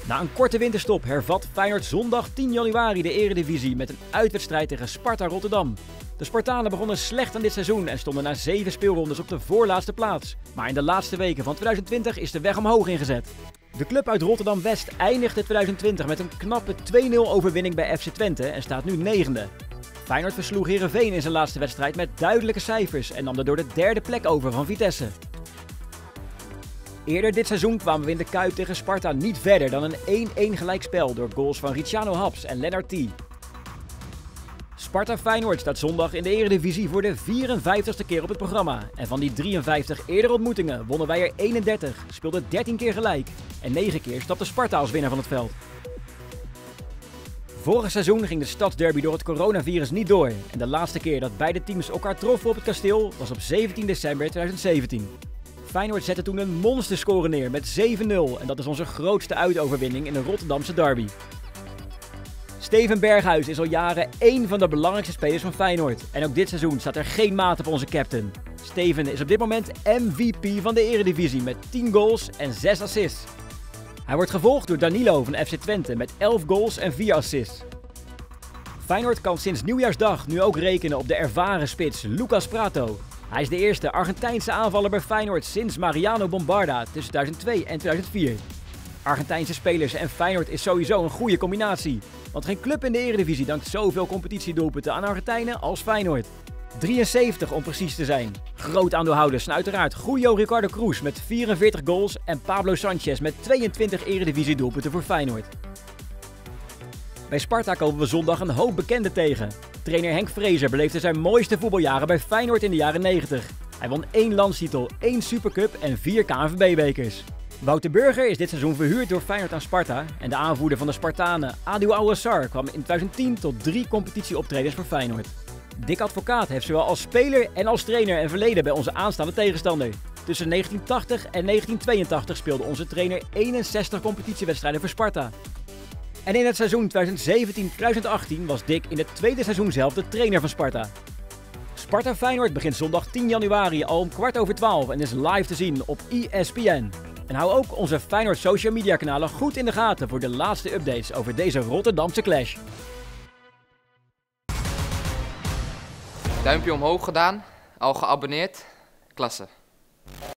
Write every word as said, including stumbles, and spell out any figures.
Na een korte winterstop hervat Feyenoord zondag tien januari de Eredivisie met een uitwedstrijd tegen Sparta Rotterdam. De Spartanen begonnen slecht aan dit seizoen en stonden na zeven speelrondes op de voorlaatste plaats. Maar in de laatste weken van tweeduizend twintig is de weg omhoog ingezet. De club uit Rotterdam-West eindigde tweeduizend twintig met een knappe twee nul overwinning bij F C Twente en staat nu negende. Feyenoord versloeg Heerenveen in zijn laatste wedstrijd met duidelijke cijfers en nam daardoor de derde plek over van Vitesse. Eerder dit seizoen kwamen we in de Kuip tegen Sparta niet verder dan een één één gelijkspel door goals van Ricciano Haps en Lennart T. Sparta-Feyenoord staat zondag in de Eredivisie voor de vierenvijftigste keer op het programma. En van die drieënvijftig eerdere ontmoetingen wonnen wij er eenendertig, speelden dertien keer gelijk en negen keer stapte Sparta als winnaar van het veld. Vorig seizoen ging de stadsderby door het coronavirus niet door en de laatste keer dat beide teams elkaar troffen op het kasteel was op zeventien december tweeduizend zeventien. Feyenoord zette toen een monsterscore neer met zeven nul en dat is onze grootste uitoverwinning in de Rotterdamse derby. Steven Berghuis is al jaren één van de belangrijkste spelers van Feyenoord en ook dit seizoen staat er geen maat op onze captain. Steven is op dit moment M V P van de Eredivisie met tien goals en zes assists. Hij wordt gevolgd door Danilo van F C Twente met elf goals en vier assists. Feyenoord kan sinds nieuwjaarsdag nu ook rekenen op de ervaren spits Lucas Pratto. Hij is de eerste Argentijnse aanvaller bij Feyenoord sinds Mariano Bombarda tussen tweeduizend twee en tweeduizend vier. Argentijnse spelers en Feyenoord is sowieso een goede combinatie. Want geen club in de Eredivisie dankt zoveel competitiedoelpunten aan Argentijnen als Feyenoord. drieënzeventig om precies te zijn. Groot aandeelhouders zijn uiteraard Julio Ricardo Cruz met vierenveertig goals en Pablo Sanchez met tweeëntwintig Eredivisie doelpunten voor Feyenoord. Bij Sparta komen we zondag een hoop bekenden tegen. Trainer Henk Vrezer beleefde zijn mooiste voetbaljaren bij Feyenoord in de jaren negentig. Hij won één landstitel, één Supercup en vier K N V B-bekers. Wouter Burger is dit seizoen verhuurd door Feyenoord aan Sparta en de aanvoerder van de Spartanen, Adil Ouassar, kwam in tweeduizend tien tot drie competitieoptredens voor Feyenoord. Dick Advocaat heeft zowel als speler en als trainer een verleden bij onze aanstaande tegenstander. Tussen negentien tachtig en negentien tweeëntachtig speelde onze trainer eenenzestig competitiewedstrijden voor Sparta. En in het seizoen tweeduizend zeventien tweeduizend achttien was Dick in het tweede seizoen zelf de trainer van Sparta. Sparta Feyenoord begint zondag tien januari al om kwart over twaalf en is live te zien op E S P N. En hou ook onze Feyenoord social media kanalen goed in de gaten voor de laatste updates over deze Rotterdamse clash. Duimpje omhoog gedaan, al geabonneerd, klasse.